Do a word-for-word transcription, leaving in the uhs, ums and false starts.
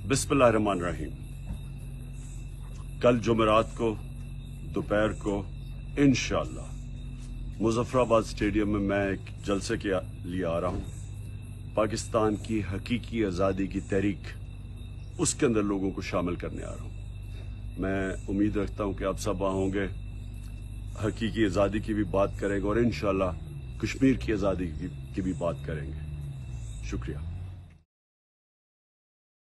बिस्मिल्लाहिर्रहमानिर्रहीम। कल जुमेरात को दोपहर को इंशाअल्लाह मुजफ्फराबाद स्टेडियम में मैं एक जलसे के लिए आ रहा हूँ। पाकिस्तान की हकीकी आज़ादी की तहरीक, उसके अंदर लोगों को शामिल करने आ रहा हूँ। मैं उम्मीद रखता हूँ कि आप सब वहाँ होंगे, हकीकी आज़ादी की भी बात करेंगे और इंशाअल्लाह कश्मीर की आज़ादी की, की भी बात करेंगे। शुक्रिया।